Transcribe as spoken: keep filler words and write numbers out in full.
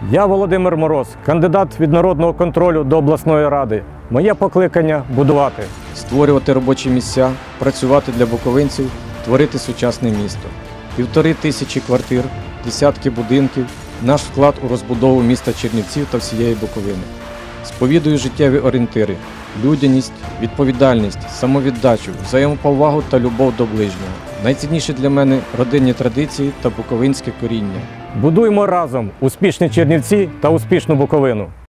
Я Володимир Мороз, кандидат від народного контролю до обласної ради. Моє покликання – будувати. Створювати робочі місця, працювати для буковинців, творити сучасне місто. Півтори тисячі квартир, десятки будинків – наш вклад у розбудову міста Чернівців та всієї Буковини. Сповідую життєві орієнтири – людяність, відповідальність, самовіддачу, взаємоповагу та любов до ближнього. Найцінніше для мене – родинні традиції та буковинське коріння. Будуємо разом успішні Чернівці та успішну Буковину.